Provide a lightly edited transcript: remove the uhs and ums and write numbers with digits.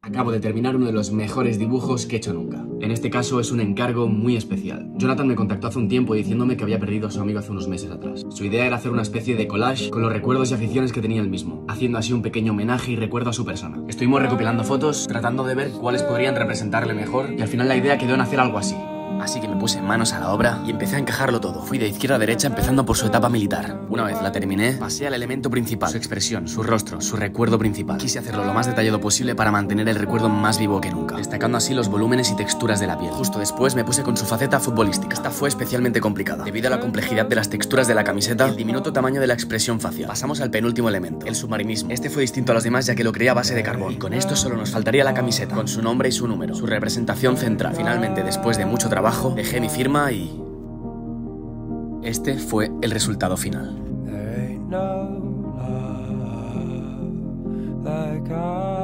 Acabo de terminar uno de los mejores dibujos que he hecho nunca. En este caso es un encargo muy especial. Jonathan me contactó hace un tiempo diciéndome que había perdido a su amigo hace unos meses atrás. Su idea era hacer una especie de collage con los recuerdos y aficiones que tenía él mismo, haciendo así un pequeño homenaje y recuerdo a su persona. Estuvimos recopilando fotos, tratando de ver cuáles podrían representarle mejor, y al final la idea quedó en hacer algo así. Así que me puse manos a la obra y empecé a encajarlo todo. Fui de izquierda a derecha empezando por su etapa militar. Una vez la terminé, pasé al elemento principal, su expresión, su rostro, su recuerdo principal. Quise hacerlo lo más detallado posible para mantener el recuerdo más vivo que nunca, destacando así los volúmenes y texturas de la piel. Justo después me puse con su faceta futbolística. Esta fue especialmente complicada, debido a la complejidad de las texturas de la camiseta y el diminuto tamaño de la expresión facial. Pasamos al penúltimo elemento, el submarinismo. Este fue distinto a los demás ya que lo creé a base de carbón. Y con esto solo nos faltaría la camiseta, con su nombre y su número, su representación central. Finalmente, después de mucho trabajo, dejé mi firma y este fue el resultado final.